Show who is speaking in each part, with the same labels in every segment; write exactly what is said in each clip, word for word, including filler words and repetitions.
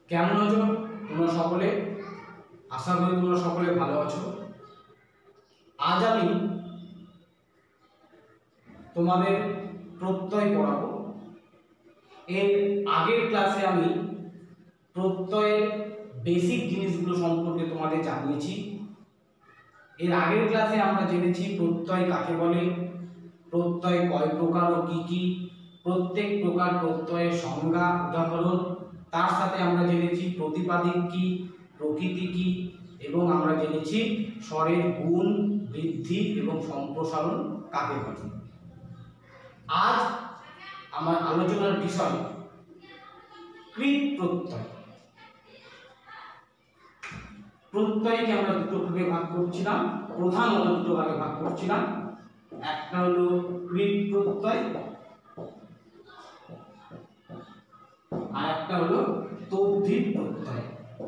Speaker 1: কেমন আছো তোমরা সকলে? আশা করি তোমরা সকলে ভালো আছো। আজ আমি তোমাদের প্রত্যয় পড়াবো। এর আগের ক্লাসে আমি প্রত্যয়ের বেসিক জিনিসগুলো সম্পর্কে তোমাদের জানিয়েছি। এর আগের ক্লাসে আমরা জেনেছি প্রত্যয় কাকে বলে, প্রত্যয় কয় প্রকার ও কি কি, প্রত্যেক প্রকার প্রত্যয়ের সংজ্ঞা উদাহরণ, তার সাথে আমরা জেনেছি প্রতিপাদিক কি, প্রকৃতি কি, এবং আমরা জেনেছি স্বরের গুণ, বৃদ্ধি এবং সম্প্রসারণ কাকে বলে। আজ আমার আলোচনার বিষয় কৃৎ প্রত্যয়। প্রত্যয়কে আমরা দুটো ভাগে ভাগ করছিলাম, প্রধানত দুটো ভাগে ভাগ করছিলাম। একটা হলো কৃৎ প্রত্যয় আর একটা হলো তদ্ধিত প্রত্যয়।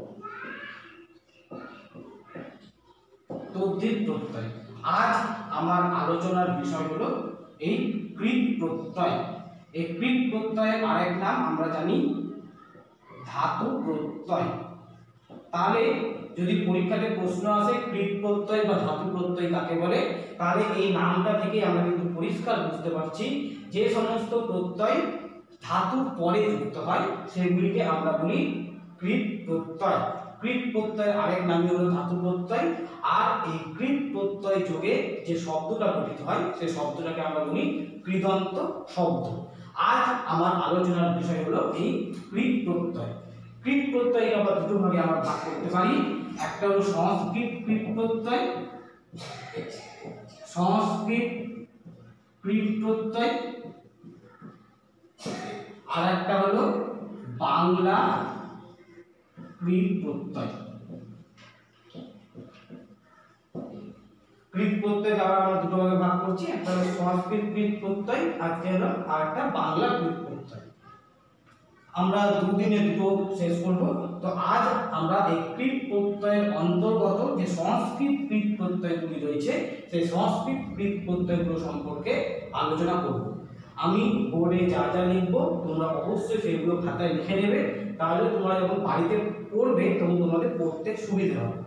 Speaker 1: তদ্ধিত প্রত্যয় আজ আমার আলোচনার বিষয় হলো এই কৃৎ প্রত্যয়। এই কৃৎ প্রত্যয়ের আরেক নাম আমরা জানি ধাতু প্রত্যয়। তাহলে যদি পরীক্ষাতে প্রশ্ন আসে কৃৎ প্রত্যয় বা ধাতু প্রত্যয় কাকে বলে, তাহলে এই নামটা থেকে আমরা কিন্তু পরিষ্কার বুঝতে পারছি যে সমস্ত প্রত্যয় ধাতুর পরে যুক্ত হয় সেগুলিকে আমরা বলি কৃৎ প্রত্যয়। কৃৎ প্রত্যয়ের আরেক নাম হলো ধাতু প্রত্যয়। আর এই কৃৎ প্রত্যয় যোগে যে শব্দটা গঠিত হয় সেই শব্দটাকে আমরা বলি কৃদন্ত শব্দ। আজ আমার আলোচনার বিষয় হলো এই কৃৎ প্রত্যয়। কৃৎ প্রত্যয়কে আমরা দুটো ভাগে আমরা ভাগ করতে পারি। একটা হলো সংস্কৃত কৃৎ প্রত্যয়, সংস্কৃত কৃৎ প্রত্যয়, আর একটা হলো বাংলা কৃৎ প্রত্যয়। কৃৎ প্রত্যয় আবার আমরা দুটো ভাগে ভাগ করছি, একটা হলো সংস্কৃত কৃৎ প্রত্যয় আর একটা হলো আর একটা বাংলা কৃৎ প্রত্যয়। আমরা দুদিনে দুটো শেষ করব। তো আজ আমরা এই কৃৎ প্রত্যয়ের অন্তর্গত যে সংস্কৃত কৃৎ প্রত্যয়গুলি রয়েছে সেই সংস্কৃত কৃৎ প্রত্যয়গুলো সম্পর্কে আলোচনা করব। আমি বোর্ডে যা যা লিখব তোমরা অবশ্যই সেগুলো খাতায় লিখে নেবে, তাহলে তোমরা যখন বাড়িতে পড়বে তখন তোমাদের পড়তে সুবিধা হবে।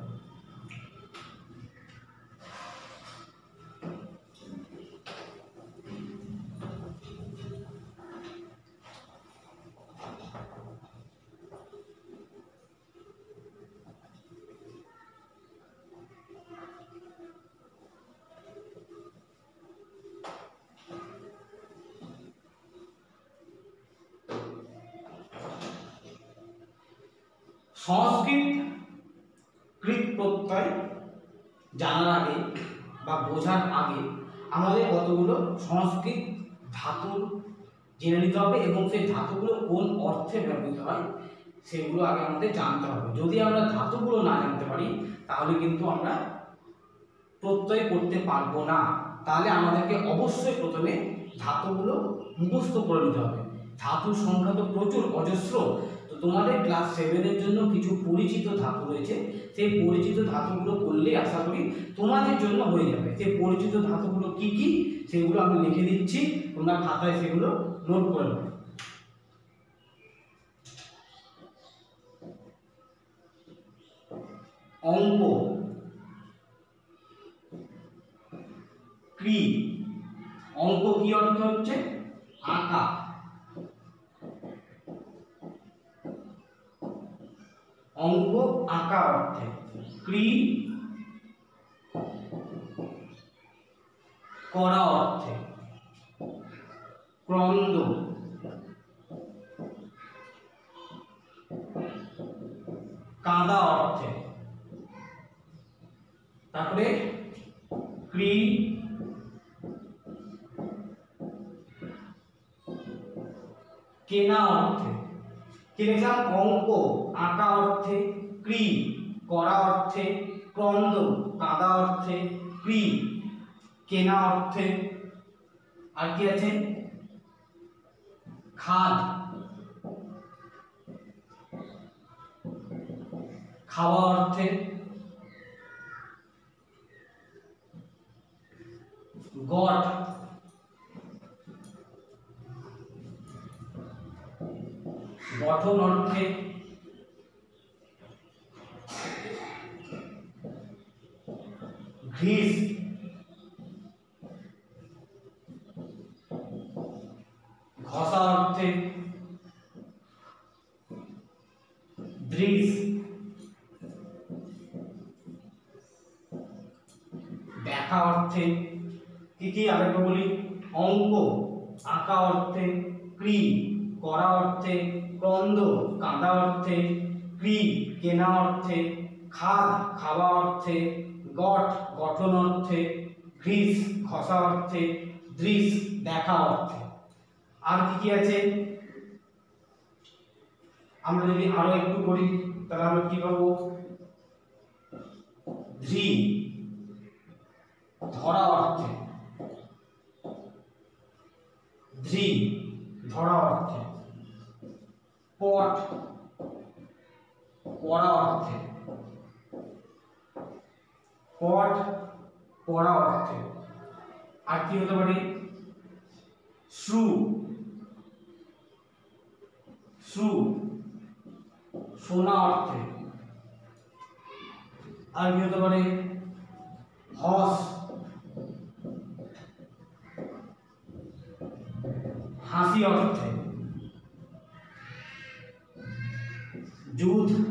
Speaker 1: সংস্কৃত কৃৎ প্রত্যয় জানার আগে বা বোঝার আগে আমাদের কতগুলো সংস্কৃত ধাতু জেনে নিতে হবে এবং সেই ধাতুগুলো কোন অর্থে ব্যবহৃত হয় সেগুলো আগে আমাদের জানতে হবে। যদি আমরা ধাতুগুলো না জানতে পারি তাহলে কিন্তু আমরা প্রত্যয় করতে পারবো না। তাহলে আমাদেরকে অবশ্যই প্রথমে ধাতুগুলো মুখস্থ করে নিতে হবে। ধাতুর সংখ্যা তো প্রচুর, অজস্র। তো তোমাদের ক্লাস সেভেনের জন্য কিছু পরিচিত ধাতু রয়েছে, সেই পরিচিত ধাতুগুলো করলে আশা করি তোমাদের জন্য হয়ে যাবে। সেই পরিচিত ধাতুগুলো কি কি সেগুলো আমি লিখে দিচ্ছি, তোমরা খাতায় সেগুলো নোট করে নেবে। অঙ্ক, ক্রি, অঙ্ক কি অর্থ হচ্ছে আঁকা, অঙ্ক আঁকা অর্থে, ক্রি করা অর্থে, ক্রন্দ কাদা অর্থে, তারপরে ক্রি কেনা অর্থে। কি লিখলাম? অঙ্ক আঁকা অর্থে, ক্রি করা অর্থে, ক্রন্দ কাদা অর্থে, ক্রি কেনা অর্থে, আর কি আছে? খাদ খাওয়া অর্থে, গট গঠন অর্থে, ঘৃষ, ঘষা অর্থে দৃশ, দেখা অর্থে কি কি আরেকবার বলি, অঙ্ক, আঁকা অর্থে ক্রি, করা অর্থে ক্রন্দ, কাঁদা অর্থে ক্রি, কেনা অর্থে খাদ, খাওয়া অর্থে গঠ, গঠন অর্থে ঘৃষ, ঘষা অর্থে দৃশ, দেখা অর্থে। আর কি কি আছে আমরা যদি আরো একটু করি তাহলে আমরা কি পাবো, ধৃ, ধরা অর্থে ধৃ, ধরা অর্থে পট, পড়া অর্থে পট, পড়া অর্থে। আর কি হতে পারে, শ্রু, শ্রু, শোনা অর্থে। আর কি হতে পারে, হস, হাসি অর্থে। যুদ্ধ,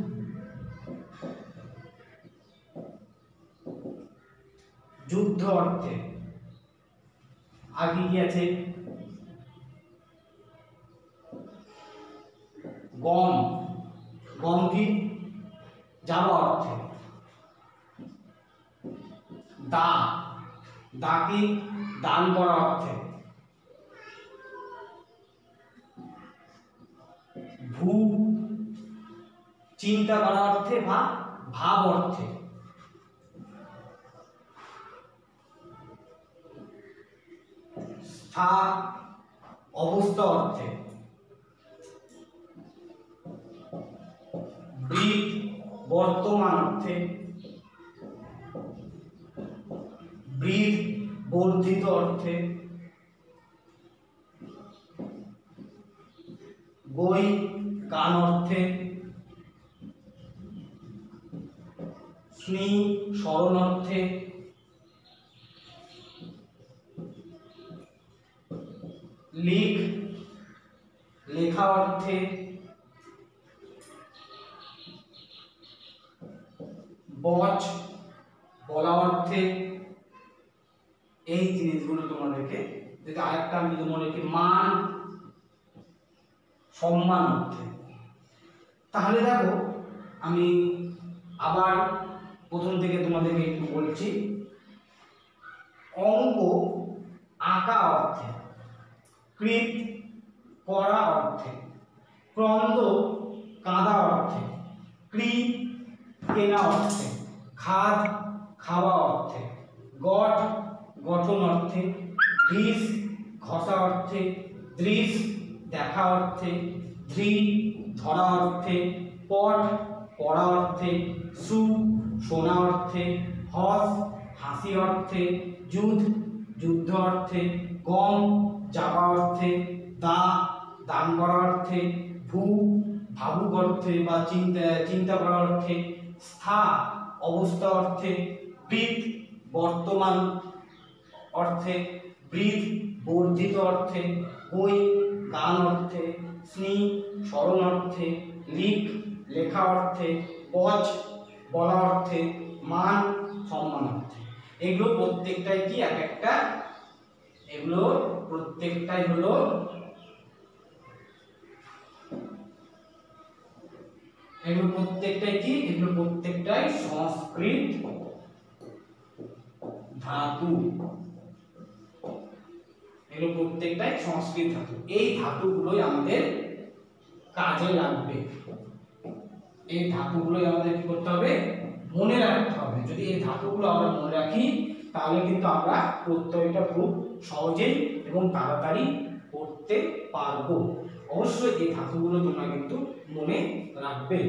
Speaker 1: যুদ্ধ অর্থে। আর কি কি আছে, গম, গম কি, যাওয়া অর্থে। দা, দা কি, দান করা অর্থে। ভূ, চিন্তা করা অর্থে বা ভাব অর্থে। স্থা, অবস্থা অর্থে। বৃত, বর্তমান অর্থে। বৃত, বর্ধিত অর্থে। বই, কান অর্থে। স্নি, স্মরণ অর্থে। লিখ, লেখা অর্থে। বচ, বলা অর্থে। এই জিনিসগুলো তোমাদেরকে যদি আরেকটা আমি যদি মনে রাখি, মান, সম্মান অর্থে। তাহলে দেখো আমি আবার প্রথম থেকে তোমাদেরকে একটু বলছি। অঙ্ক, আঁকা অর্থে, কৃত, করা অর্থে, ক্রন্দ, কাঁদা অর্থে, ক্রি, কেনা অর্থে, খাদ, খাওয়া অর্থে, গঠ, গঠন অর্থে, ঘৃষ, ঘষা অর্থে, দৃশ, দেখা অর্থে, ধৃ, ধরা অর্থে, পট, পড়া অর্থে, সু, শোনা অর্থে, হস, হাসি অর্থে, যুধ, যুদ্ধ অর্থে, গম, যাওয়া অর্থে, দা, দান করা অর্থে, ভূ, ভাবুক অর্থে বা চিন্তা চিন্তা করা অর্থে, স্থা, অবস্থা অর্থে, বৃত, বর্তমান অর্থে, বৃত, বর্ধিত অর্থে, বই, গান অর্থে, স্নি, স্মরণ অর্থে, লিখ, লেখা অর্থে, পচ, বলা অর্থে, মান, সম্মান অর্থে। এগুলো প্রত্যেকটাই কি এক একটা, এগুলো প্রত্যেকটাই হলো এগুলো প্রত্যেকটাই কি, এগুলো প্রত্যেকটাই সংস্কৃত ধাতু। এগুলো প্রত্যেকটাই সংস্কৃত ধাতু। এই ধাতুগুলোই আমাদের কাজে লাগবে। এই ধাতুগুলোই আমাদের কি করতে হবে, মনে রাখতে হবে। যদি এই ধাতুগুলো আমরা মনে রাখি তাহলে কিন্তু আমরা প্রত্যয়টা খুব সহজেই এবং তাড়াতাড়ি করতে পারবো। অবশ্যই এই ধাতুগুলো তোমরা কিন্তু মনে রাখবে।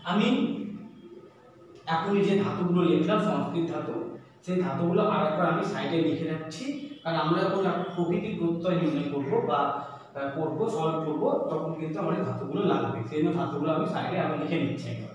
Speaker 1: আমি এখনই যে ধাতুগুলো লিখলাম সংস্কৃত ধাতু, সেই ধাতুগুলো আরেকবার আমি সাইডে লিখে রাখছি, কারণ আমরা যখন প্রকৃতির প্রত্যয় নির্ণয় করবো বা করবো সলভ করবো তখন কিন্তু আমাদের ধাতুগুলো লাগবে, সেই জন্য ধাতুগুলো আমি সাইডে আমি লিখে নিচ্ছি একবার।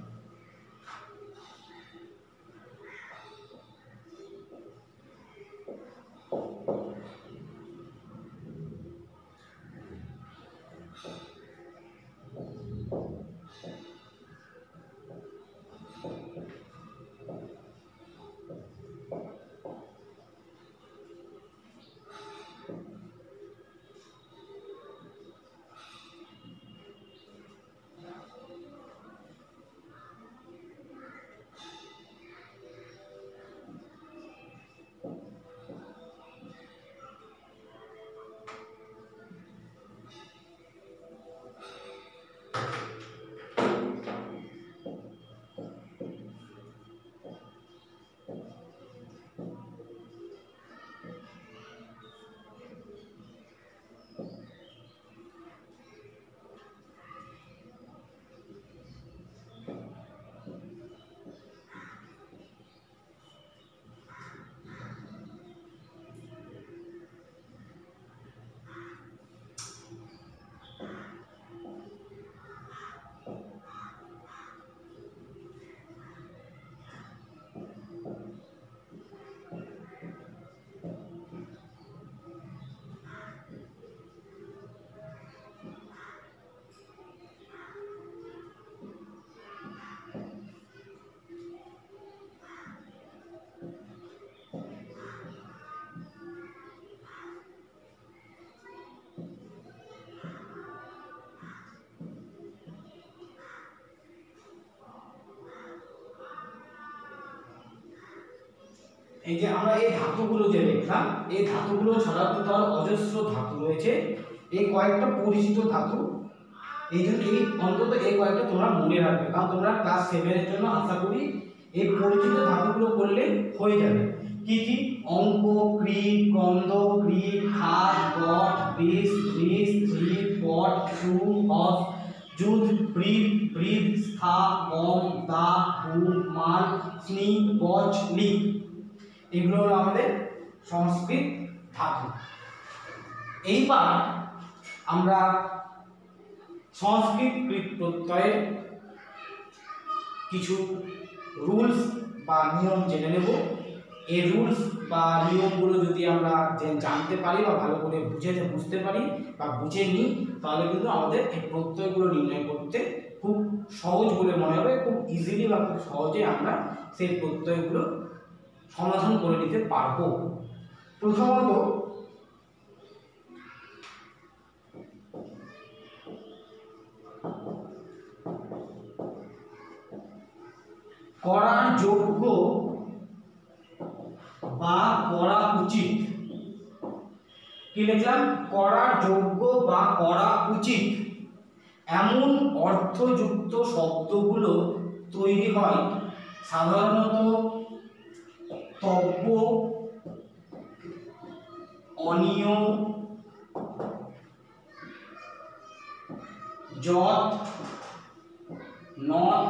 Speaker 1: এই যে আমরা এই ধাতুগুলো যে লিখলাম, এই ধাতুগুলো ছাড়া কিন্তু আরো অজস্র ধাতু রয়েছে, এই কয়েকটা পরিচিত ধাতু, এই জন্য এই অন্তত এই কয়েকটা তোমরা মনে রাখবে, কারণ তোমরা ক্লাস সেভেনের জন্য আশা করি এই পরিচিত ধাতুগুলো করলে হয়ে যাবে। কি কি? অঙ্ক, ক্রিট, গন্ধ, ক্রিট, খাদ, গট, বৃষ, বৃষ, ত্রি, পট, সু, হস, যুধ, ব্রিদ, ব্রিদ, স্থা, গম, দা, হু, মান, স্নি, বচ, নি, এগুলো হলো আমাদের সংস্কৃত ধাতু। এইবার আমরা সংস্কৃত কৃত প্রত্যয়ের কিছু রুলস বা নিয়ম জেনে নেব। এই রুলস বা নিয়মগুলো যদি আমরা জানতে পারি বা ভালো করে বুঝে বুঝতে পারি বা বুঝে নিই, তাহলে কিন্তু আমাদের এই প্রত্যয়গুলো নির্ণয় করতে খুব সহজ বলে মনে হবে, খুব ইজিলি বা খুব সহজে আমরা সেই প্রত্যয়গুলো সমাধান করে নিতে পারবো। প্রথমত করার যোগ্য বা করা উচিত, কি লিখলাম? করার যোগ্য বা করা উচিত এমন অর্থযুক্ত শব্দগুলো তৈরি হয় সাধারণত তব্য, অনিয়, যৎ, নৎ,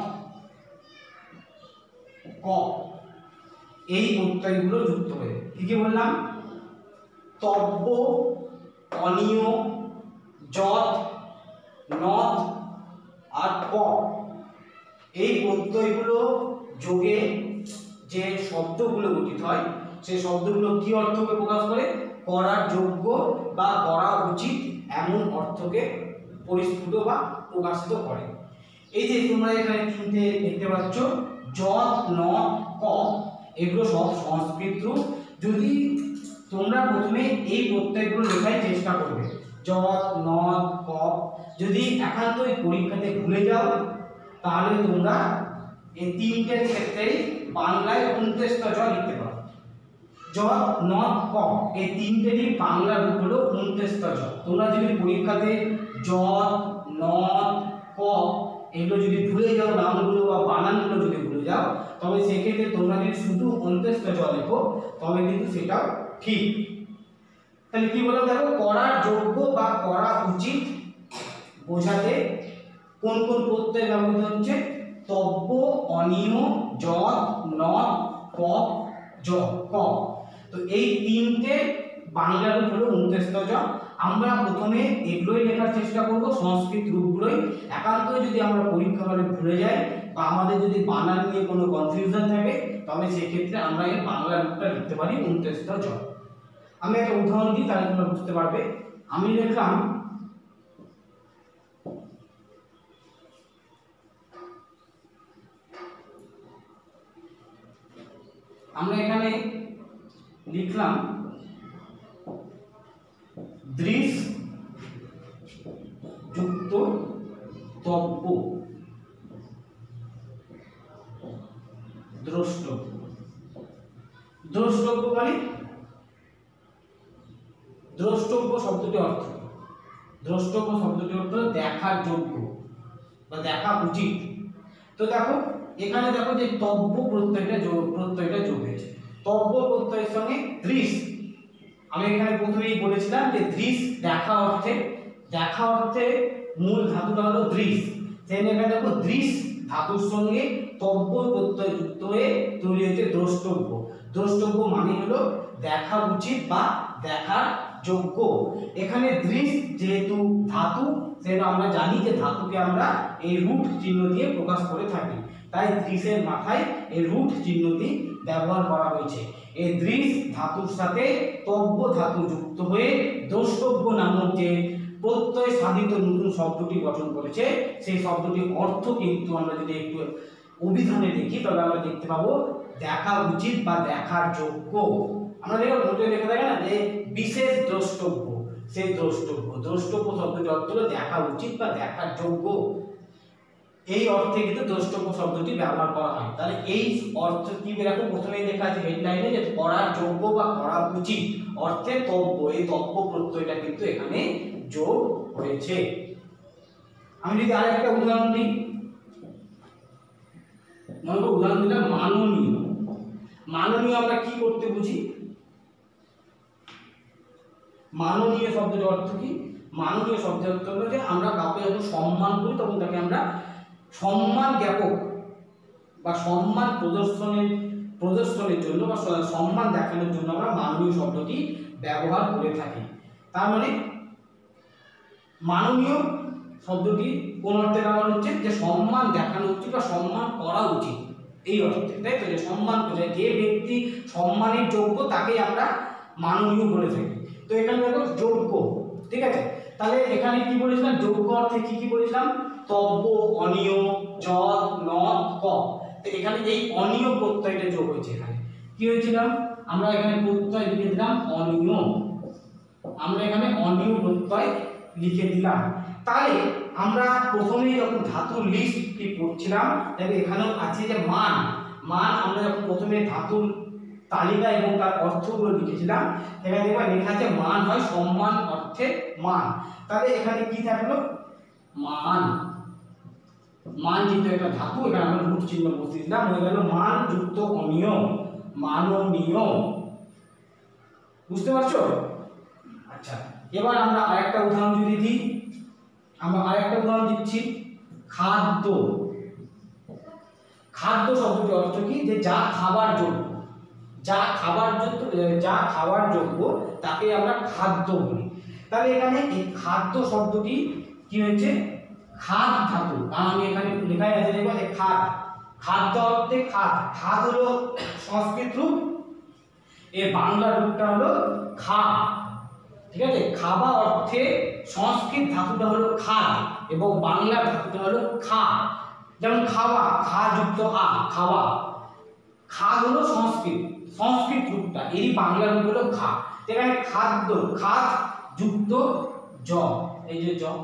Speaker 1: ক, এই প্রত্যয়গুলো যুক্ত হয়ে। কি কি বললাম? তব্য, অনিয়, যৎ, নৎ আর ক, এই প্রত্যয়গুলো যোগে যে শব্দগুলো গঠিত হয়, সেই শব্দগুলো কি অর্থকে প্রকাশ করে? করার যোগ্য বা করা উচিত এমন অর্থকে পরিস্ফুট বা প্রকাশিত করে। এই যে তোমরা এখানে তিনটে দেখতে পাচ্ছ, যৎ, নৎ, ক, এগুলো সব সংস্কৃত রূপ। যদি তোমরা প্রথমে এই প্রত্যয়গুলো লেখার চেষ্টা করবে, যৎ, নৎ, ক, যদি একান্তই পরীক্ষাতে ভুলে যাও তাহলে তোমরা এই তিনটের ক্ষেত্রে বাংলায় উনত্রিশটা জ লিখতে পারো। যৎ, নৎ, ক, এই তিনটেরই বাংলা রূপ হলো উনত্রিশটা জ। তোমরা যদি পরীক্ষাতে যৎ, নৎ, ক এগুলো যদি ভুলে যাও, নামগুলো বা বানানগুলো যদি ভুলে যাও, তবে সেক্ষেত্রে তোমরা যদি শুধু উনত্রিশটা জ লেখো তবে কিন্তু সেটাও ঠিক। তাহলে কি বললাম দেখো, করার যোগ্য বা করা উচিত বোঝাতে কোন কোন প্রত্যয় ব্যবহৃত হচ্ছে? তব্য, অনিয়, যৎ, নত, পপ, জ, ক। তো এই তিনটে বাংলা রূপ হলো উনত্রিশতম জ। আমরা প্রথমে এগুলোই লেখার চেষ্টা করব, সংস্কৃত রূপগুলোই। একান্ত যদি আমরা পরীক্ষা হলে ভুলে যাই বা আমাদের যদি বানান নিয়ে কোনো কনফিউশন থাকে, তবে সেক্ষেত্রে আমরা এই বাংলা রূপটা লিখতে পারি উনত্রিশতম জ। আমি একটা উদাহরণ দিই, তাহলে তোমরা বুঝতে পারবে। আমি লিখলাম আমরা এখানে লিখলাম দৃশ যুক্ত তব্য দ্রষ্টব্য। দ্রষ্টব্য মানে দ্রষ্টব্য শব্দটির অর্থ দ্রষ্টব্য শব্দটির অর্থ দেখার যোগ্য বা দেখা উচিত। তো দেখো এখানে দেখো যে তব্য প্রত্যয়টা যোগ প্রত্যয়টা যোগ হয়েছে। তব্য প্রত্যয়ের সঙ্গে দৃশ, আমি এখানে প্রথমেই বলেছিলাম যে দৃশ দেখা অর্থে, দেখা অর্থে মূল ধাতুটা হলো দৃশ। সেই এখানে দেখো দৃশ ধাতুর সঙ্গে তব্য প্রত্যয় যুক্ত হয়ে তৈরি হয়েছে দ্রষ্টব্য। দ্রষ্টব্য মানে হলো দেখা উচিত বা দেখার যোগ্য। এখানে দৃশ যেহেতু ধাতু, সেটা আমরা জানি যে ধাতুকে আমরা এই রুট চিহ্ন দিয়ে প্রকাশ করে থাকি, তাই দৃশের মাথায় এই রুট চিহ্নটি ব্যবহার করা হয়েছে। এই দৃশ ধাতুর সাথে তব্য ধাতু যুক্ত হয়ে দ্রষ্টব্য নামক যে প্রত্যয় সাধিত নতুন শব্দটি গঠন করেছে, সেই শব্দটির অর্থ কিন্তু আমরা যদি একটু অভিধানে দেখি, তবে আমরা দেখতে পাবো দেখা উচিত বা দেখার যোগ্য। আমরা দেখো নোটে লেখা থাকে না যে বিশেষ দ্রষ্টব্য, সেই দ্রষ্টব্য দ্রষ্টব্য শব্দটির অর্থ হলো দেখা উচিত বা দেখার যোগ্য। এই অর্থে কিন্তু দ্রষ্টব্য শব্দটি ব্যবহার করা হয়। তাহলে এই অর্থ কি দেখো প্রথমেই লেখা আছে হেডলাইনে যে করার যোগ্য বা করা উচিত অর্থে তব্য, এই তব্য প্রত্যয়টা কিন্তু এখানে যোগ হয়েছে। আমি যদি আরেকটা উদাহরণ দিই, মনে করো উদাহরণ দিলাম মাননীয়। মাননীয় আমরা কি করতে বুঝি? মাননীয় শব্দের অর্থ কি? মাননীয় শব্দের অর্থ হলো যে আমরা কাউকে যখন সম্মান করি তখন তাকে আমরা সম্মান জ্ঞাপক বা সম্মান প্রদর্শনের প্রদর্শনের জন্য বা সম্মান দেখানোর জন্য আমরা মাননীয় শব্দটি ব্যবহার করে থাকি। তার মানে মাননীয় শব্দটি কোন অর্থে ব্যবহার হচ্ছে? যে সম্মান দেখানো উচিত বা সম্মান করা উচিত, এই অর্থে, তাই তো? যে সম্মান করে যে ব্যক্তি সম্মানের যোগ্য তাকেই আমরা মাননীয় বলে থাকি। তো এখানে দেখো যোগ্য, ঠিক আছে? তাহলে এখানে কি বলেছিলাম? যোগ্য অর্থে কি কি বলেছিলাম? তব্য, অনিয়, যৎ, নত, ক। তো এখানে এই অনিয় প্রত্যয়টা যোগ হয়েছে। এখানে কি হয়েছিলাম? আমরা এখানে প্রত্যয় লিখে দিলাম অনিয়, আমরা এখানে অনিয় প্রত্যয় লিখে দিলাম। তাহলে আমরা প্রথমেই যখন ধাতুর লিস্টটি পড়ছিলাম, তাহলে এখানেও আছে যে মান। মান আমরা যখন প্রথমে ধাতুর তালিকা এবং তার অর্থগুলো লিখেছিলাম, এখানে দেখবা লেখা আছে মান হয় সম্মান অর্থে মান। তাহলে এখানে কি থাকলো? মান। মান যেহেতু একটা ধাতু, এখানে আমরা রুট চিহ্ন বসিয়ে দিলাম, হয়ে গেল মান যুক্ত অনিয়, মাননীয়। বুঝতে পারছো? আচ্ছা, এবার আমরা আরেকটা উদাহরণ যদি দিই, আমরা আরেকটা উদাহরণ দিচ্ছি খাদ্য। খাদ্য শব্দটির অর্থ কি? যে যা খাবার যোগ্য, যা খাবার যোগ্য, যা খাবার যোগ্য তাকে আমরা খাদ্য বলি। তাহলে এখানে এই খাদ্য শব্দটি কি হয়েছে? খাদ ধাতু, কারণ আমি এখানে লেখাই আছে দেখো যে খাদ, খাদ্য অর্থে খাদ। খাদ হলো সংস্কৃত রূপ, এর বাংলা রূপটা হলো খা, ঠিক আছে? খাবা অর্থে সংস্কৃত ধাতুটা হলো খাদ এবং বাংলা ধাতুটা হলো খা। যেমন খাওয়া, খা যুক্ত আ, খাওয়া। খাদ হলো সংস্কৃত, সংস্কৃত রূপটা, এরই বাংলা রূপ হলো খা। এখানে খাদ্য, খাদ যুক্ত জ, এই যে জ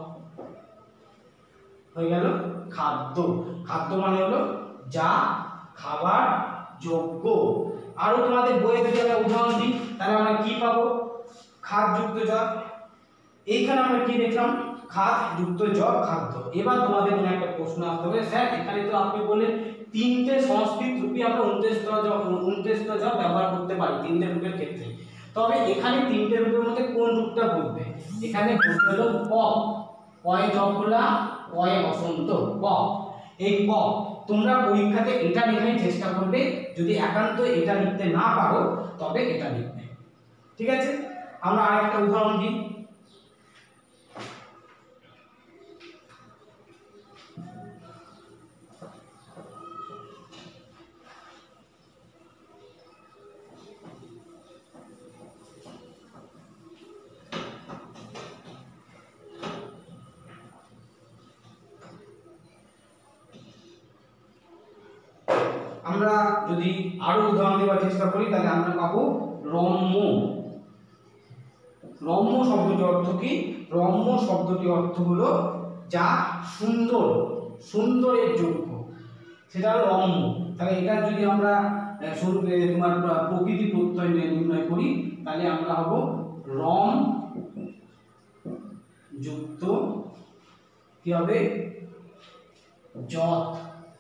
Speaker 1: হয়ে গেল খাদ্য। খাদ্য মানে হলো যা খাবার যোগ্য। আরো তোমাদের বইয়ে যদি আমরা উদাহরণ দিই, তাহলে আমরা কি পাবো? খাদ যুক্ত জ। এইখানে আমরা কি দেখলাম? খাদ যুক্ত জ, খাদ্য। এবার তোমাদের মনে একটা প্রশ্ন আসতে হবে, স্যার এখানে তো আপনি বললেন তিনটে সংস্কৃত রূপই আমরা উনত্রিশতম জ উনত্রিশতম জ ব্যবহার করতে পারি তিনটে রূপের ক্ষেত্রে। তবে এখানে তিনটে রূপের মধ্যে কোন রূপটা বলবে? এখানে বলতে হলো প, পয়ে জফলা, পয়ে বসন্ত, প। এই প, তোমরা পরীক্ষাতে এটা লেখাই চেষ্টা করবে, যদি একান্ত এটা লিখতে না পারো তবে এটা লিখবে। ঠিক আছে, আমরা আরেকটা উদাহরণ দিই। আমরা যদি আরো উদাহরণ দেওয়ার চেষ্টা করি তাহলে আমরা পাবো রম্য। রম্য শব্দটির অর্থ কি? রম্য শব্দটির অর্থ হলো যা সুন্দর, সুন্দরের যোগ্য, সেটা হলো রম্য। তাহলে এটা যদি আমরা তোমার প্রকৃতি প্রত্যয় নির্ণয় করি তাহলে আমরা হব রম যুক্ত কি হবে যত।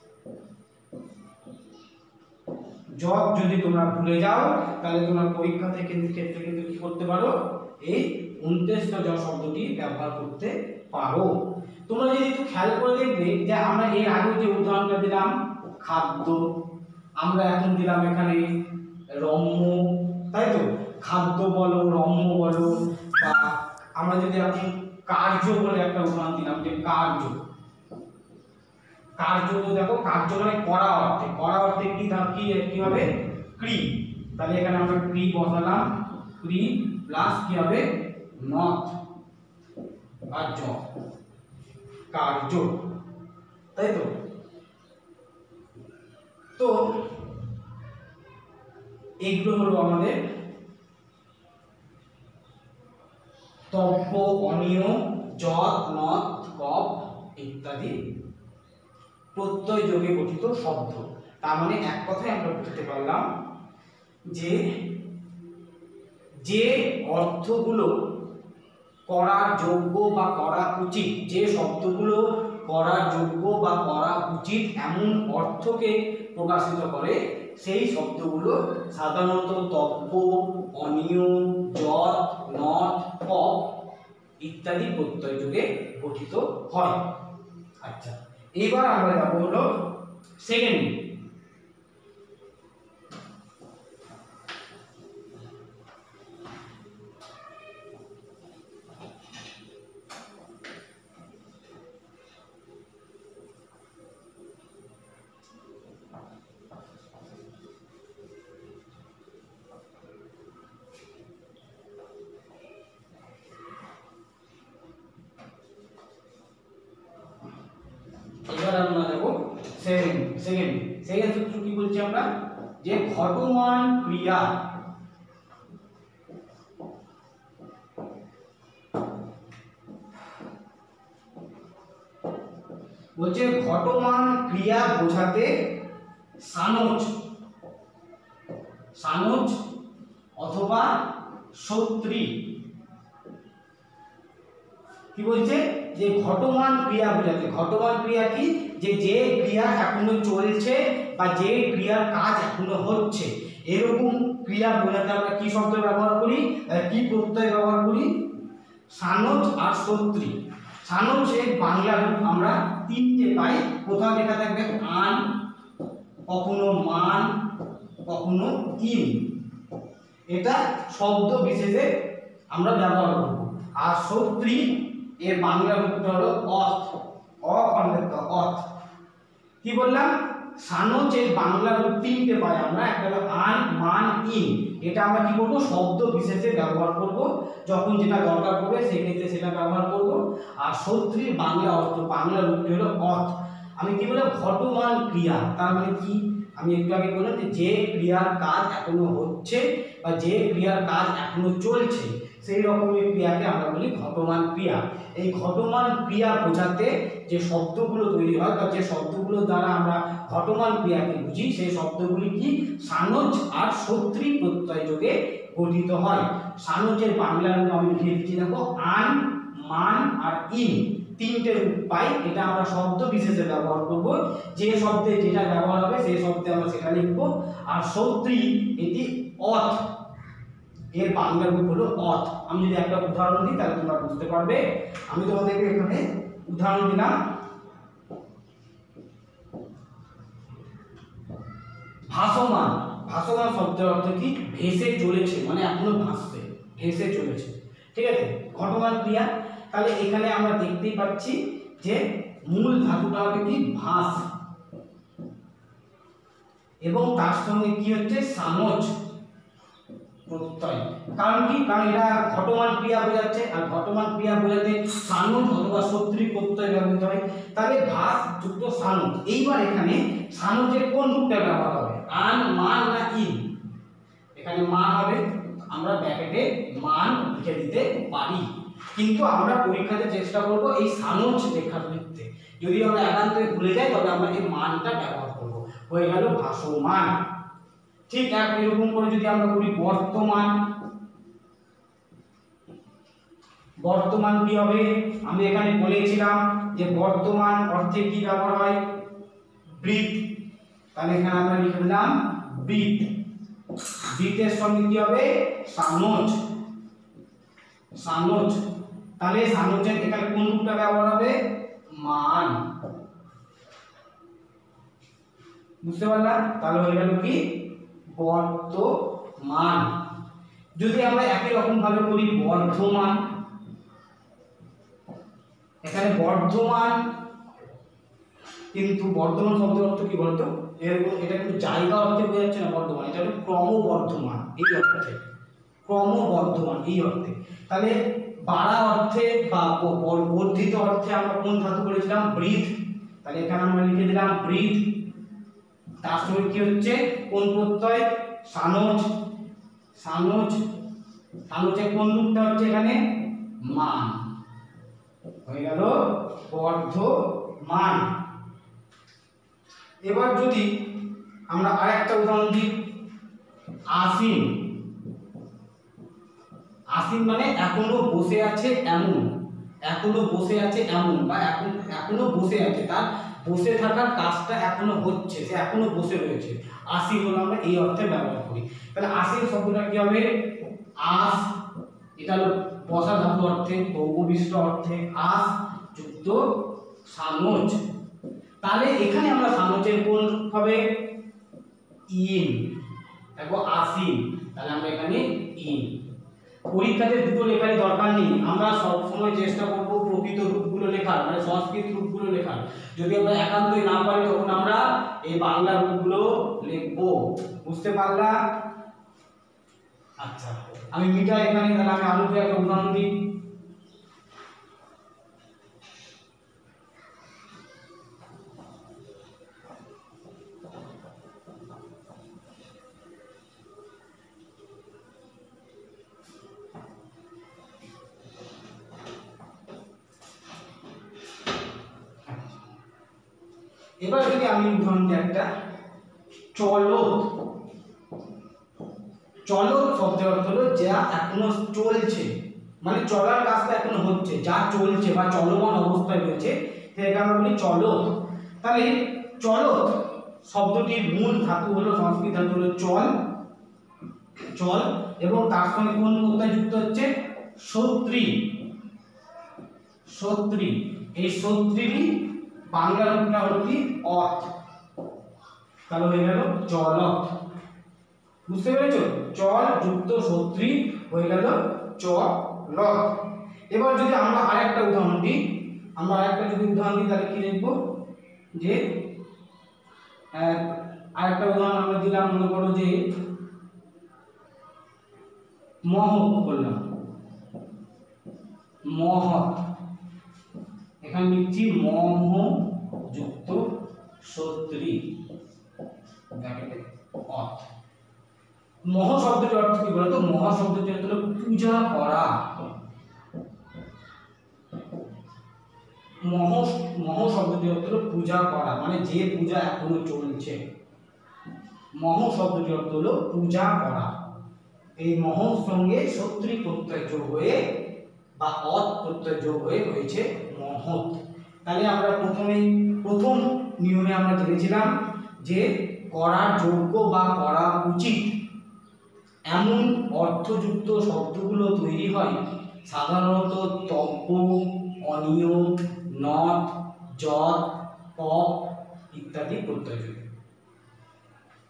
Speaker 1: যত যদি তোমরা ভুলে যাও তাহলে তোমার পরীক্ষা থেকে ক্ষেত্রে কিন্তু কি করতে পারো, এই উনত্রিশটা জ শব্দটি ব্যবহার করতে পারো। তোমরা যদি একটু খেয়াল করে দেখবে যে আমরা এর আগে যে উদাহরণটা দিলাম খাদ্য, আমরা এখন দিলাম এখানে রম্য, তাই তো? খাদ্য বলো, রম্য বলো, বা আমরা যদি এখন কার্য বলে একটা উদাহরণ দিলাম যে কার্য। কার্য দেখো, কার্য মানে করা অর্থে, করা অর্থে কি কি কি হবে ক্রি। তাহলে এখানে আমরা ক্রি বসালাম, ক্রি প্লাস কি হবে নট আর জ, কার্য, তাই তো? তো এইগুলো হলো আমাদের তব্য, অনিয়, যৎ, নৎ, কপ ইত্যাদি প্রত্যয় যোগে গঠিত শব্দ। তার মানে এক কথায় আমরা বুঝতে পারলাম যে যে অর্থগুলো করার যোগ্য বা করা উচিত, যে শব্দগুলো করার যোগ্য বা করা উচিত এমন অর্থকে প্রকাশিত করে, সেই শব্দগুলো সাধারণত তব্য, অনিয়, যৎ, নট, কপ ইত্যাদি প্রত্যয় যোগে গঠিত হয়। আচ্ছা, এবার আমরা যাব হলো সেকেন্ড। এবার আমরা যাব সেকেন্ড সেকেন্ড সেকেন্ড সূত্র কি বলছি আমরা, যে ঘটমান ক্রিয়া বলছে ঘটমান ক্রিয়া বোঝাতে সানজ, সানজ অথবা সত্রী কি বলছে, যে ঘটমান ক্রিয়া বোঝাতে। ঘটমান ক্রিয়া কি, যে যে ক্রিয়া এখনো চলছে বা যে ক্রিয়ার কাজ এখনো হচ্ছে, এরকম ক্রিয়া বোঝাতে আমরা কি শব্দ ব্যবহার করি, কি প্রত্যয় ব্যবহার করি, সানজ আর সত্রী। সানজের বাংলা রূপ আমরা তিনটে পাই। কোথাও লেখা থাকবে আন, কখনো মান, কখনো ইন। এটা শব্দ বিশেষে আমরা ব্যবহার করব। আর সত্রী এর বাংলা রূপটা হলো অথ, অখণ্ডিত অথ। কি বললাম, সানজের বাংলা রূপ তিনটে পাই আমরা, একটা হলো আন, মান, ইন। এটা আমরা কি করব, শব্দ বিশেষে ব্যবহার করব, যখন যেটা দরকার পড়বে সেক্ষেত্রে সেটা ব্যবহার করব। আর সত্রীর বাংলা অর্থ, বাংলা রূপটি হলো অথ। আমি কি বললাম, ঘটমান ক্রিয়া, তার মানে কি, আমি একটু আগে বললাম যে যে ক্রিয়ার কাজ এখনো হচ্ছে বা যে ক্রিয়ার কাজ এখনো চলছে, সেই রকমের ক্রিয়াকে আমরা বলি ঘটমান ক্রিয়া। এই ঘটমান ক্রিয়া বোঝাতে যে শব্দগুলো তৈরি হয় বা যে শব্দগুলোর দ্বারা আমরা ঘটমান ক্রিয়াকে বুঝি, সেই শব্দগুলি কি, সানজ আর সত্রী প্রত্যয় যোগে গঠিত হয়। সানজের বাংলা রূপ আমি লিখে দিচ্ছি, দেখো আন, মান আর ইন, তিনটে রূপ পাই। এটা আমরা শব্দ বিশেষে ব্যবহার করব, যে শব্দে যেটা ব্যবহার হবে সেই শব্দে আমরা সেটা লিখবো। আর সত্রী এটি অথ, এর বাংলা রূপ হলো অথ। আমি যদি একটা উদাহরণ দিই তাহলে তোমরা বুঝতে পারবে। আমি তোমাদেরকে এখানে উদাহরণ দিলাম, ভাসমান, ভাসমান শব্দের অর্থ কি? ভেসে চলেছে, মানে এখনো ভাসছে, ভেসে চলেছে। ঠিক আছে, ঘটমান ক্রিয়া। তাহলে এখানে আমরা দেখতেই পাচ্ছি যে মূল ধাতুটা হবে কি? ভাস, এবং তার সঙ্গে কি হচ্ছে? সামজ প্রত্যয়। কারণ কি? কারণ এটা ঘটমান ক্রিয়া বোঝাচ্ছে, আর ঘটমান ক্রিয়া বোঝাতে সানুজ অথবা সত্রী প্রত্যয় ব্যবহৃত হয়। তাহলে ভাস যুক্ত সানুজ। এইবার এখানে সানুজের কোন রূপটা ব্যবহার হবে? আন, মান না ইন? এখানে মান হবে, আমরা ব্র্যাকেটে মান লিখে দিতে পারি, কিন্তু আমরা পরীক্ষাতে চেষ্টা করব এই সানুজ লেখা লিখতে। যদি আমরা একান্তই ভুলে যাই তবে আমরা এই মানটা ব্যবহার করব। হয়ে গেল ভাসমান। ঠিক এরকম করে যদি আমরা করি বর্তমান, বর্তমান কি হবে? আমি এখানে বলেছিলাম যে বর্তমান অর্থে কি ব্যবহার হয়? বৃত্ত। তাহলে এখানে আমরা লিখে দিলাম বৃত্ত। বৃত্তের সঙ্গে কি হবে? সানোজ, সানোজ। তাহলে সানোজের এখানে কোন রূপটা ব্যবহার হবে? মান। বুঝতে পারলাম? তাহলে হয়ে গেল কি? বর্তমান। যদি আমরা একই রকম ভাবে করি বর্ধমান, এখানে বর্ধমান, কিন্তু বর্ধমান শব্দের অর্থ কি বলতো? এরকম, এটা কিন্তু জায়গা অর্থে বোঝাচ্ছে না বর্ধমান, এটা হলো ক্রমবর্ধমান এই অর্থে, ক্রমবর্ধমান এই অর্থে। তাহলে বাড়া অর্থে বা বর্ধিত অর্থে আমরা কোন ধাতু করেছিলাম? বৃদ্ধ। তাহলে এখানে আমরা লিখে দিলাম বৃদ্ধ। তার সঙ্গে কি হচ্ছে? কোন প্রত্যয়? সানোজ, সানোজ। সানোজের কোন রূপটা হচ্ছে এখানে? মান। হয়ে গেল বর্ধমান। এবার যদি আমরা আরেকটা উদাহরণ দিই, আসীন। আসীন মানে এখনো বসে আছে এমন, এখনো বসে আছে এমন, বা এখন এখনো বসে আছে, তার বসে থাকার কাজটা এখনো হচ্ছে, সে এখনো বসে রয়েছে। আসীন হলো আমরা এই অর্থে ব্যবহার করি। তাহলে আসীন শব্দটা কি হবে? আস, এটা হলো বসা ধাতু অর্থে, বহুবিষ্ট অর্থে, আস যুক্ত সানোজ। তাহলে এখানে আমরা সানোজের কোন হবে? ইন। দেখো আসীন, তাহলে আমরা এখানে ইন। পরীক্ষাতে দুটো লেখার দরকার নেই, আমরা সব সময় চেষ্টা করব প্রকৃত রূপগুলো লেখার, মানে সংস্কৃত রূপগুলো লেখার। যদি আমরা একান্তই না পারি তখন আমরা এই বাংলা রূপগুলো লিখবো। বুঝতে পারলা? আচ্ছা, আমি মিটা এখানে, তাহলে আমি আলুকে একটা উদাহরণ দিই। এবার যদি আমি উদাহরণ দিই একটা, চলত। চলত শব্দের অর্থ হলো যা এখনো চলছে, মানে চলার কাজটা এখনো হচ্ছে, যা চলছে বা চলমান অবস্থায় রয়েছে, সেটাকে আমরা বলি চলত। তাহলে চলত শব্দটির মূল ধাতু হলো, সংস্কৃত ধাতু হলো চল, চল, এবং তার সঙ্গে কোন প্রত্যয় যুক্ত হচ্ছে? সত্রী, সত্রী। এই সত্রীরই বাংলা রূপটা হলো কি? অথ। তাহলে হয়ে গেল চলত। বুঝতে পেরেছো? চল যুক্ত সত্রী হয়ে গেল চলত। এবার যদি আমরা আরেকটা উদাহরণ দিই, আমরা আরেকটা যদি উদাহরণ দিই তাহলে কি লিখব? যে আরেকটা উদাহরণ আমরা দিলাম, মনে করো যে মহৎ বললাম, মহৎ। এখানে লিখছি মহ যুক্ত সত্রী ব্র্যাকেটে অথ। মহ শব্দটির অর্থ কি বলতো? মহ শব্দটির অর্থ হলো পূজা করা। মহ, মহ শব্দটির অর্থ হলো পূজা করা, মানে যে পূজা এখনো চলছে। মহ শব্দটির অর্থ হলো পূজা করা। এই মহর সঙ্গে সত্রী প্রত্যয় যোগ হয়ে বা অথ প্রত্যয় যোগ হয়ে হয়েছে মহৎ। তাহলে আমরা প্রথমেই প্রথম নিয়মে আমরা জেনেছিলাম যে করার যোগ্য বা করা উচিত এমন অর্থযুক্ত শব্দগুলো তৈরি হয় সাধারণত তব্য, অনিয়ম, নথ, যৎ, পপ ইত্যাদি প্রত্যয় যোগে।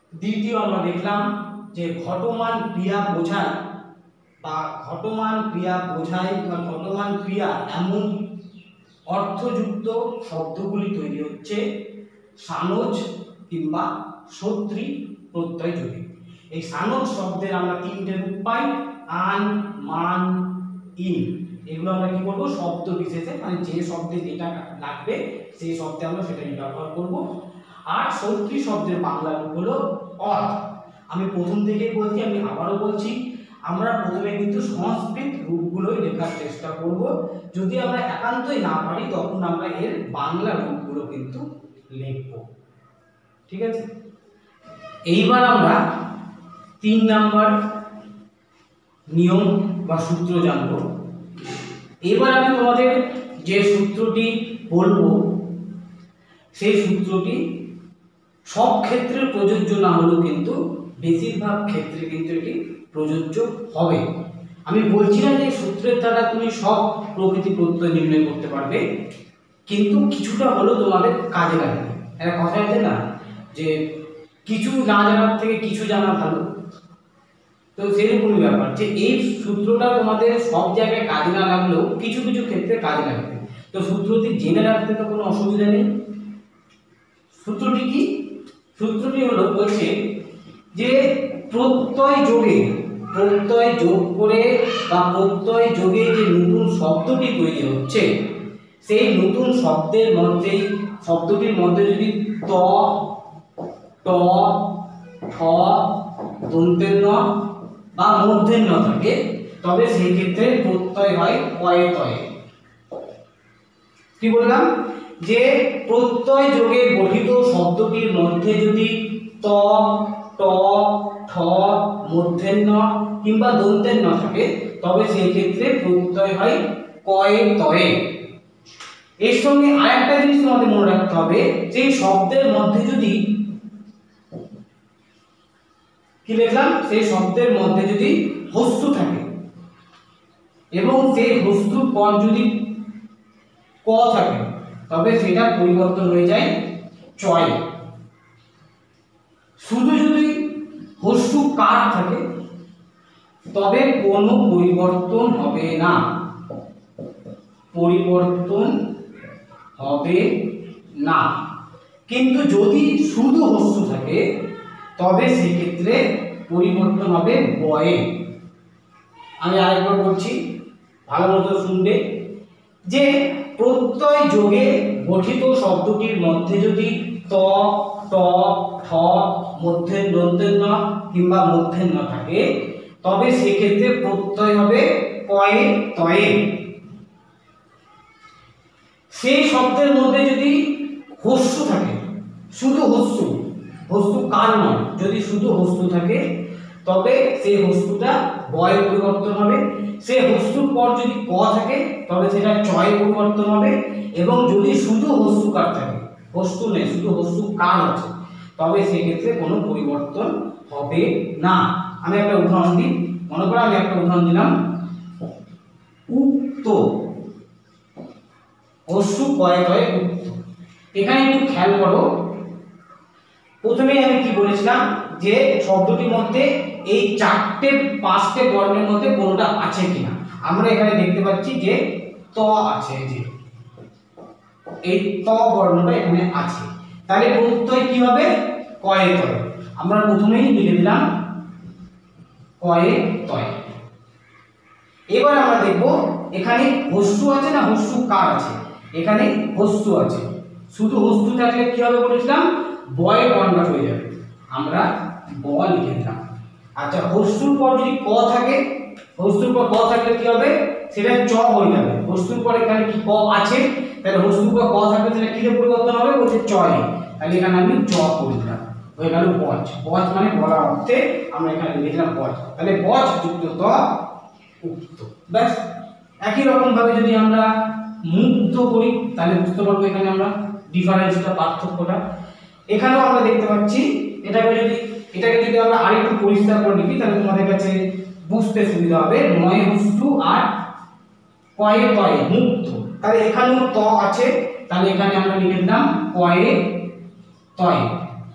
Speaker 1: দ্বিতীয় আমরা দেখলাম যে ঘটমান ক্রিয়া বোঝায় বা ঘটমান ক্রিয়া বোঝায় বা ঘটমান ক্রিয়া এমন অর্থযুক্ত শব্দগুলি তৈরি হচ্ছে সানজ কিংবা সত্রী প্রত্যয় যোগে। এই সানজ শব্দের আমরা তিনটে রূপ পাই, আন, মান, ইন। এগুলো আমরা কি করব, শব্দ বিশেষে মানে যে শব্দে যেটা লাগবে সেই শব্দে আমরা সেটাই ব্যবহার করব। আর সত্রী শব্দের বাংলা রূপ হলো অর। আমি প্রথম থেকে বলছি, আমি আবারও বলছি, আমরা প্রথমে কিন্তু সংস্কৃত রূপগুলোই লেখার চেষ্টা করব। যদি আমরা একান্তই না পারি তখন আমরা এর বাংলা রূপগুলো কিন্তু লিখব। ঠিক আছে, এইবার আমরা তিন নাম্বার নিয়ম বা সূত্র জানব। এবার আমি তোমাদের যে সূত্রটি বলবো সেই সূত্রটি সব ক্ষেত্রে প্রযোজ্য না হলেও কিন্তু বেশিরভাগ ক্ষেত্রে কিন্তু এটি প্রযোজ্য হবে। আমি বলছি না যে সূত্রের দ্বারা তুমি সব প্রকৃতি প্রত্যয় নির্ণয় করতে পারবে, কিন্তু কিছুটা হলেও তোমাদের কাজে লাগবে। একটা কথা আছে না যে কিছু না জানার থেকে কিছু জানা ভালো, তো সেরকমই ব্যাপার যে এই সূত্রটা তোমাদের সব জায়গায় কাজে না লাগলেও কিছু কিছু ক্ষেত্রে কাজে লাগবে। তো সূত্রটি জেনে রাখতে তো কোনো অসুবিধা নেই। সূত্রটি কি? সূত্রটি হলো বলছে যে প্রত্যয় যোগে প্রত্যয় যোগ করে বা প্রত্যয় যোগে যে নতুন শব্দটি তৈরি হচ্ছে সেই নতুন শব্দের মধ্যে শব্দটির মধ্যে যদি ত, ট, ঠ, দন্তের ন বা মূর্ধন্য ন থাকে তবে সেই ক্ষেত্রে প্রত্যয় হয় কয়ে তয়ে। কি বললাম? যে প্রত্যয় যোগে গঠিত শব্দটির মধ্যে যদি ত, ট, ঠ, মূর্ধন্য কিংবা দন্তের ন থাকে তবে সেই ক্ষেত্রে প্রত্যয় হয় কয়ে তয়ে। এর সঙ্গে আরেকটা জিনিস তোমাদের মনে রাখতে হবে, যে শব্দের মধ্যে যদি কি লিখলাম, সেই শব্দের মধ্যে যদি হস্তু থাকে এবং সেই হস্তুর পর যদি ক থাকে তবে সেটা পরিবর্তন হয়ে যায় চয়। শুধু যদি হস্তু কার থাকে তবে কোনো পরিবর্তন হবে না, পরিবর্তন হবে না। কিন্তু যদি শুধু হস্তু থাকে তবে সেক্ষেত্রে পরিবর্তন হবে বয়ে। আমি আরেকবার বলছি, ভালো মতো শুনবে, যে প্রত্যয় যোগে গঠিত শব্দটির মধ্যে যদি ত, ট, ঠ, মধ্যের দন্তের ন কিংবা মধ্যের ন থাকে তবে সেক্ষেত্রে প্রত্যয় হবে কয়ে তয়ে। সেই শব্দের মধ্যে যদি হস্তু থাকে, শুধু হস্তু, হস্তু কার নয়, যদি শুধু হস্তু থাকে তবে সেই হস্তুটা বয়ে পরিবর্তন হবে। সেই হস্তুর পর যদি ক থাকে তবে সেটা চয়ে পরিবর্তন হবে। এবং যদি শুধু হস্তু কার থাকে, হস্তু নেই শুধু হস্তু কার আছে, তবে সেক্ষেত্রে কোনো পরিবর্তন হবে না। আমি একটা উদাহরণ দিই, মনে করো আমি একটা উদাহরণ দিলাম, উক্ত, হস্তু কয়ে তয়ে উক্ত। এখানে একটু খেয়াল করো, প্রথমে আমি কি বলেছিলাম যে শব্দটির মধ্যে এই চারটে পাঁচটে বর্ণের মধ্যে কোনটা আছে কিনা। আমরা এখানে দেখতে পাচ্ছি যে ত আছে, যে এই ত বর্ণটা এখানে আছে, তাহলে প্রত্যয় কি হবে কয়ে তয়ে। আমরা প্রথমেই লিখে দিলাম কয়ে তয়ে। এবার আমরা দেখব এখানে হস্তু আছে না হস্তু কার আছে। এখানে হস্তু আছে, শুধু হস্তু থাকলে কি হবে বলেছিলাম, বয়ে কনভার্ট হয়ে যাবে, আমরা ব লিখে দিলাম। আচ্ছা, হস্তুর পর যদি ক থাকে, হস্তুর পর ক থাকলে কি হবে, সেটা চ হয়ে যাবে। হস্তুর পর এখানে কি ক আছে, তাহলে হস্তুর পর ক থাকলে সেটা কিরে পরিবর্তন হবে, বলছে চয়। তাহলে এখানে আমি চ করে দিলাম, হয়ে গেল বচ। বচ মানে বলার অর্থে আমরা এখানে লিখে দিলাম বচ। তাহলে বচ যুক্ত ত উক্ত, ব্যাস। একই রকম ভাবে যদি আমরা মুক্ত করি তাহলে বুঝতে পারবো এখানে আমরা ডিফারেন্সটা, পার্থক্যটা। এখানেও আমরা দেখতে পাচ্ছি, এটাকে যদি এটাকে যদি আমরা আরেকটু পরিষ্কার করে লিখি তাহলে তোমাদের কাছে বুঝতে সুবিধা হবে। নয় হস্তু আর কয়ে তয়ে মুক্ত, তাহলে এখানেও ত আছে, তাহলে এখানে আমরা লিখে দিলাম কয়ে তয়ে।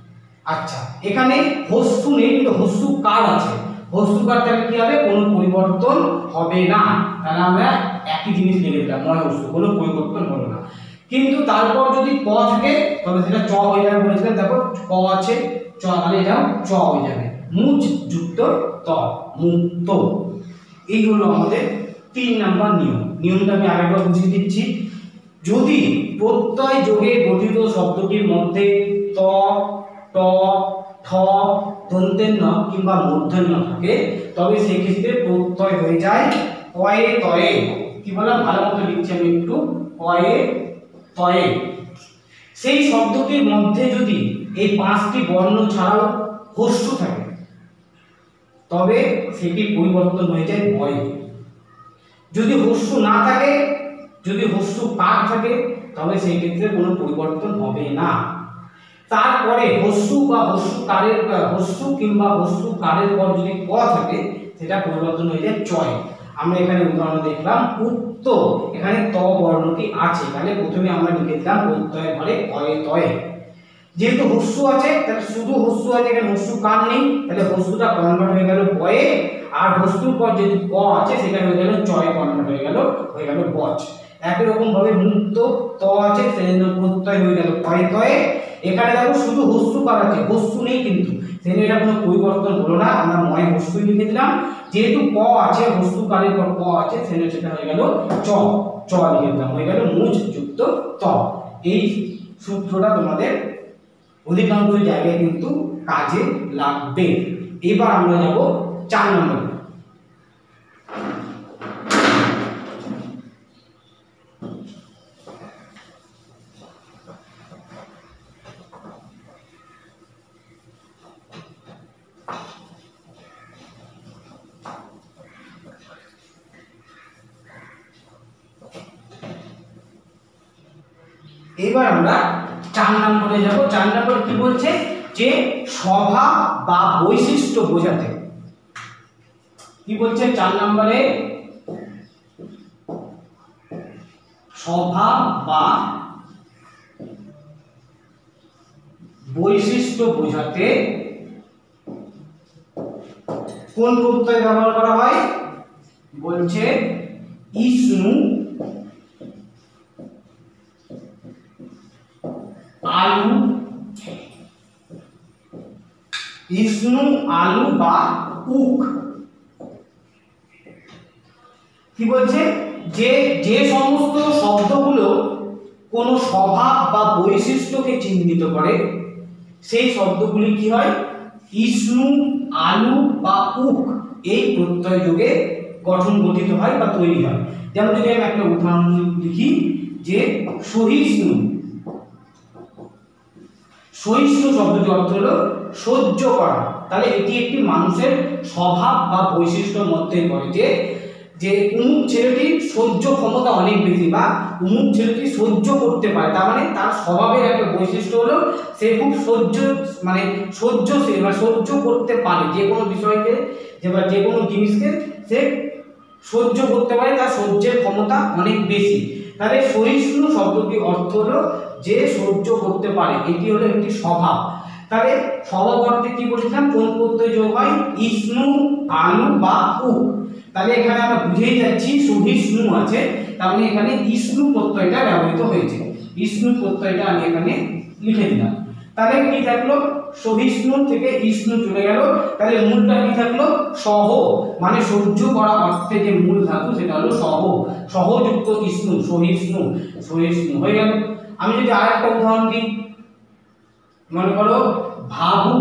Speaker 1: আচ্ছা, এখানে হস্যু নেই কিন্তু হস্যু কার আছে, হস্যু কার থাকলে কি হবে, কোনো পরিবর্তন হবে না, তাহলে আমরা একই জিনিস লিখে দিলাম, নয় হস্যু, কোনো পরিবর্তন হলো না। কিন্তু তারপর যদি ক থাকে তবে সেটা চ হয়ে যাবে বলেছিলাম, দেখো ক আছে চ, তাহলে এটাও চ হয়ে যাবে, মুচ যুক্ত ত, মুক্ত। এই হলো আমাদের তিন নাম্বার নিয়ম। নিয়মটা আমি আরেকবার বুঝিয়ে দিচ্ছি। যদি প্রত্যয় যোগে গঠিত শব্দটির মধ্যে ত, ট, ঠ, দন্তের ন কিংবা মূর্ধন্য থাকে তবে সেক্ষেত্রে প্রত্যয় হয়ে যায় কয়ে তয়ে। কি বললাম, ভালো মতো লিখছি আমি একটু, কয়ে তয়ে। সেই শব্দটির মধ্যে যদি এই পাঁচটি বর্ণ ছাড়াও হস্যু থাকে তবে সেটি পরিবর্তন হয়ে যায় বয়ে। যদি হস্যু না থাকে, যদি হস্যু কার থাকে তবে সেই ক্ষেত্রে কোনো পরিবর্তন হবে না। তারপরে হস্যু বা হস্যু কারের, হস্যু কিংবা হস্যু কারের পর যদি ক থাকে সেটা পরিবর্তন হয়ে যায় চয়। আমরা এখানে উদাহরণ দেখলাম উক্ত, এখানে ত বর্ণটি আছে, তাহলে প্রথমে আমরা লিখে দিলাম প্রত্যয়ের ঘরে কয়ে তয়ে। যেহেতু হস্যু আছে তাহলে শুধু হস্যু আছে, এখানে হস্যু কার নেই, তাহলে হস্যুটা কনভার্ট হয়ে গেল বয়ে, আর হস্যুর পর যেহেতু ক আছে সেটা হয়ে গেল চয়ে কনভার্ট হয়ে গেল, হয়ে গেল বচ। একই রকম ভাবে মুক্ত ত আছে সেজন্য প্রত্যয় হয়ে গেল কয়ে তয়ে। এখানে দেখো শুধু হস্যু কার আছে, হস্যু নেই কিন্তু সেজন্য এটা কোনো পরিবর্তন হলো না, আমরা ময় হস্যু লিখে দিলাম। যেহেতু ক আছে, হস্যু কারের পর ক আছে সেজন্য সেটা হয়ে গেল চ, চ লিখে দিলাম, হয়ে গেল মুচ যুক্ত ত। এই সূত্রটা তোমাদের অধিকাংশ জায়গায় কিন্তু কাজে লাগবে। এবার আমরা যাব চার নম্বরে। এবার আমরা চার নম্বরে যাব। চার নম্বরে কি বলছে, যে স্বভাব বা বৈশিষ্ট্য বোঝাতে। কি বলছে চার নম্বরে, স্বভাব বা বৈশিষ্ট্য বোঝাতে কোন প্রত্যয় ব্যবহার করা হয়, বলছে ইষ্ণু, আলু, ইষ্ণু আলু বা উক। কি বলছে, যে যে সমস্ত শব্দগুলো কোনো স্বভাব বা বৈশিষ্ট্যকে চিহ্নিত করে সেই শব্দগুলি কি হয়, ইষ্ণু আলু বা উক এই প্রত্যয় যোগে গঠন গঠিত হয় বা তৈরি হয়। যেমন যদি আমি একটা উদাহরণ লিখি, যে সহিষ্ণু, সহিষ্ণু শব্দটির অর্থ হলো সহ্য করা, তাহলে এটি একটি মানুষের স্বভাব বা বৈশিষ্ট্যের মধ্যে পড়ে, যে যে উমুক ছেলেটির সহ্য ক্ষমতা অনেক বেশি বা উমুক ছেলেটি সহ্য করতে পারে, তার মানে তার স্বভাবের একটা বৈশিষ্ট্য হলো সে খুব সহ্য, মানে সহ্যশীল বা সহ্য করতে পারে, যে কোনো বিষয়কে বা যে কোনো জিনিসকে সে সহ্য করতে পারে, তার সহ্যের ক্ষমতা অনেক বেশি। তাহলে সহিষ্ণু শব্দটির অর্থ হলো যে সহ্য করতে পারে, এটি হলো একটি স্বভাব। তাহলে স্বভাব অর্থে কি বলেছিলাম, কোন প্রত্যয় যোগ হয়, ইষ্ণু আলু বা উক। তাহলে এখানে আমরা বুঝেই যাচ্ছি সহিষ্ণু আছে, তার মানে এখানে ইষ্ণু প্রত্যয়টা ব্যবহৃত হয়েছে, ইষ্ণু প্রত্যয়টা আমি এখানে লিখে দিলাম। তাহলে কি থাকলো, সহিষ্ণু থেকে ইষ্ণু চলে গেল, তাহলে মূলটা কি থাকলো, সহ, মানে সহ্য করা অর্থে যে মূল ধাতু সেটা হলো সহ, সহযুক্ত ইষ্ণু, সহিষ্ণু, সহিষ্ণু হয়ে গেল। আমি যদি আরেকটা উদাহরণ দিই, মনে করো ভাবুক,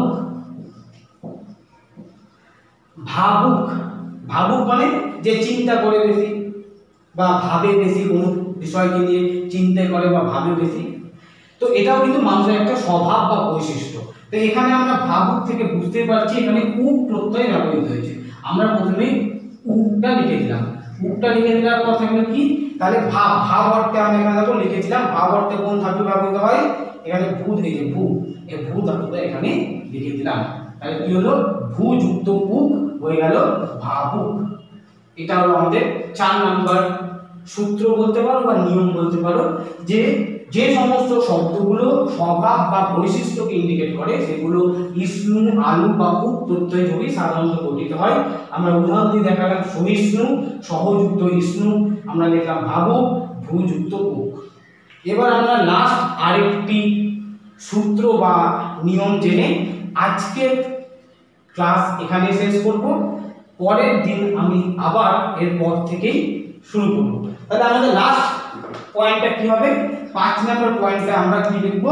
Speaker 1: ভাবুক, ভাবুক মানে যে চিন্তা করে বেশি বা ভাবে বেশি, কোনো বিষয়কে নিয়ে চিন্তা করে বা ভাবে বেশি, তো এটাও কিন্তু মানুষের একটা স্বভাব বা বৈশিষ্ট্য। তো এখানে আমরা ভাবুক থেকে বুঝতে পারছি এখানে উক প্রত্যয় ব্যবহৃত হয়েছে। আমরা প্রথমে উকটা লিখে দিলাম, উকটা লিখে দেওয়ার পর থাকলো কি, তাহলে ভাব, ভাব অর্থে আমরা এখানে দেখো লিখেছিলাম, ভাব অর্থে কোন ধাতু ব্যবহৃত হয়, এখানে ভূ, এই যে ভূ, এই ভূ ধাতুটা এখানে লিখে দিলাম। তাহলে কি হলো, ভূ যুক্ত উক হয়ে গেল ভাবুক। এটা হলো আমাদের চার নাম্বার সূত্র বলতে পারো বা নিয়ম বলতে পারো, যে যে সমস্ত শব্দগুলো স্বভাব বা বৈশিষ্ট্যকে ইন্ডিকেট করে সেগুলো ইষ্ণু, আলু বা উক প্রত্যয় যোগে সাধারণত গঠিত হয়। আমরা উদাহরণ দিয়ে দেখালাম সহিষ্ণু, সহযুক্ত ইষ্ণু, আমরা দেখলাম ভাবুক, ভূযুক্ত উক। এবার আমরা লাস্ট আরেকটি সূত্র বা নিয়ম জেনে আজকের ক্লাস এখানে শেষ করব। পরের দিন আমি আবার এরপর থেকেই শুরু করব। তাহলে আমাদের লাস্ট পয়েন্টটা কি হবে? পাঁচ নম্বর পয়েন্টে আমরা কি লিখব?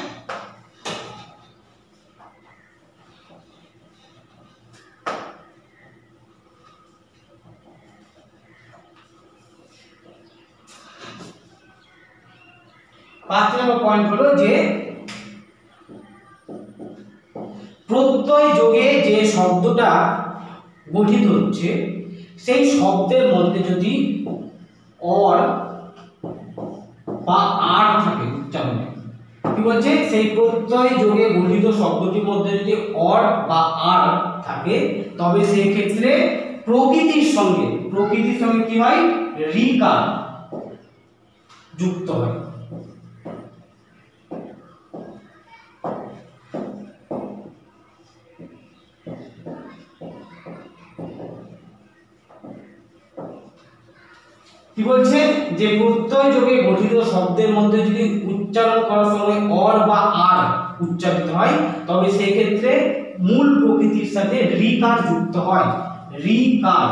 Speaker 1: পাঁচ নম্বর পয়েন্ট হলো যে প্রত্যয় যোগে যে শব্দটা গঠিত হচ্ছে সেই শব্দের মধ্যে যদি অর বা আর থাকে উচ্চারণে, কি বলছে? সেই প্রত্যয় যোগে গঠিত শব্দটির মধ্যে যদি অর বা আর থাকে তবে সেই ক্ষেত্রে প্রকৃতির সঙ্গে প্রকৃতির সঙ্গে কি হয়? রিকার যুক্ত হয়। কি বলছে? যে প্রত্যয় যোগে গঠিত শব্দের মধ্যে যদি উচ্চারণ করার সময় অর বা আর উচ্চারিত হয় তবে সেই ক্ষেত্রে মূল প্রকৃতির সাথে রিকার যুক্ত হয়। রিকার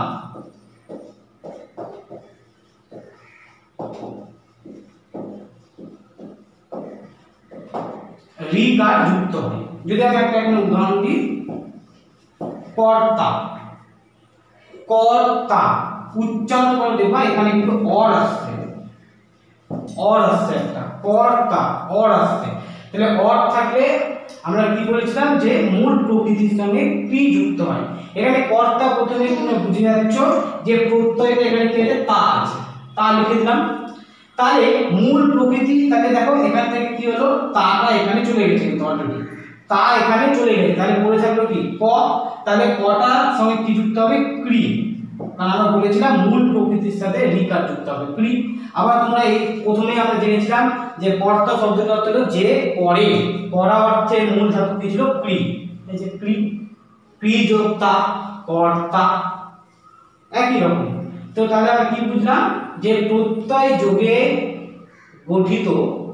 Speaker 1: রিকার যুক্ত হয়। যদি আমি একটা একটা উদাহরণ দিই, কর্তা, কর্তা উচ্চারণ করে দেখবা এখানে কিন্তু অর আসছে, অর আসছে একটা, কর্তা অর আসছে। তাহলে অর থাকলে আমরা কি বলেছিলাম যে মূল প্রকৃতির সঙ্গে ক্রি যুক্ত হয়। এখানে কর্তা প্রথমে তুমি বুঝে যাচ্ছ যে প্রত্যয়টা এখানে কি আছে? তা আছে, তা লিখে দিলাম। তাহলে মূল প্রকৃতি, তাহলে দেখো এখান থেকে কি হলো? তাটা এখানে চলে গেছে কিন্তু অলরেডি, তা এখানে চলে গেছে। তাহলে পড়ে থাকলো কি? ক। তাহলে কটার সঙ্গে কি যুক্ত হবে? ক্রি। কারণ আমরা বলেছিলাম মূল প্রকৃতির সাথে রিকার যুক্ত হবে, ক্রি। আবার তোমরা এই প্রথমে আমরা জেনেছিলাম যে কর্তা শব্দটা অর্থ হলো যে করে, করা অর্থে মূল ধাতু কি ছিল? ক্রি। এই যে ক্রি, ক্রি যোগ তা, কর্তা, একই রকম। তো তাহলে আমরা কি বুঝলাম? যে প্রত্যয় যোগে গঠিত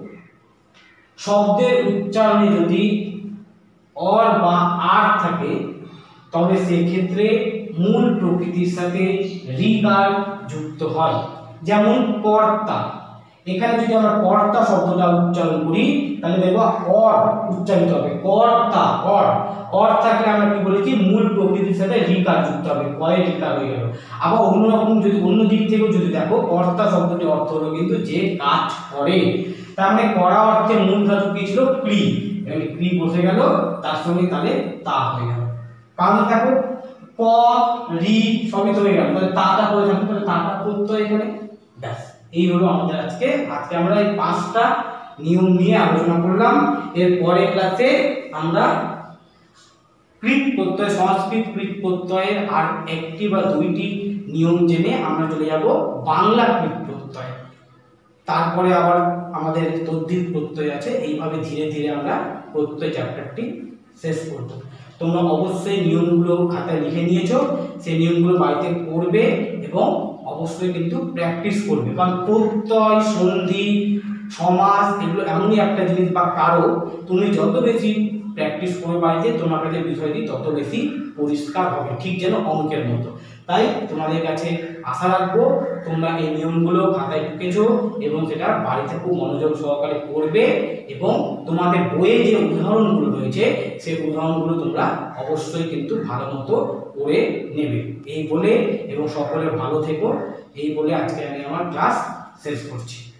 Speaker 1: শব্দের উচ্চারণে যদি অর বা আর থাকে তবে সেক্ষেত্রে মূল প্রকৃতির সাথে রিকার যুক্ত হয়। যেমন কর্তা, এখানে যদি আমরা কর্তা শব্দটা উচ্চারণ করি তাহলে দেখবো অর উচ্চারিত হবে, কর্তা, অর। অর থাকলে আমরা কি বলেছি? মূল প্রকৃতির সাথে রিকার যুক্ত হবে, কয়ে রিকার হয়ে গেল। আবার অন্যরকম যদি অন্য দিক থেকেও যদি দেখো, কর্তা শব্দটি অর্থ হলো কিন্তু যে কাজ করে। তার মানে করা অর্থে মূল ধাতু কি ছিল? ক্রি। এখানে ক্রি বসে গেল, তার সঙ্গে তাহলে তা হয়ে গেল। কারণ দেখো ক, রি সবই তো হয়ে গেল, তাহলে তাটা করে থাকবে, তাহলে তাটা প্রত্যয় এখানে। ব্যাস, এই হলো আমাদের আজকে আজকে আমরা এই পাঁচটা নিয়ম নিয়ে আলোচনা করলাম। এর পরের ক্লাসে আমরা কৃত প্রত্যয়, সংস্কৃত কৃত প্রত্যয়ের আর একটি বা দুইটি নিয়ম জেনে আমরা চলে যাব বাংলা কৃত প্রত্যয়। তারপরে আবার আমাদের তদ্ধিত প্রত্যয় আছে। এইভাবে ধীরে ধীরে আমরা প্রত্যয় চ্যাপ্টারটি শেষ করব। তোমরা অবশ্যই নিয়মগুলো খাতায় লিখে নিয়েছো, সেই নিয়মগুলো বাড়িতে করবে এবং অবশ্যই কিন্তু প্র্যাকটিস করবে। কারণ প্রত্যয়, সন্ধি, সমাস এগুলো এমনই একটা জিনিস বা কারো তুমি যত বেশি প্র্যাকটিস করবে বাড়িতে তোমার কাছে বিষয়টি তত বেশি পরিষ্কার হবে, ঠিক যেন অঙ্কের মতো। তাই তোমাদের কাছে আশা রাখবো তোমরা এই নিয়মগুলো খাতায় টুকেছো এবং সেটা বাড়িতে খুব মনোযোগ সহকারে করবে এবং তোমাদের বইয়ে যে উদাহরণগুলো রয়েছে সেই উদাহরণগুলো তোমরা অবশ্যই কিন্তু ভালো মতো করে নেবে। এই বলে এবং সকলে ভালো থেকো এই বলে আজকে আমি আমার ক্লাস শেষ করছি।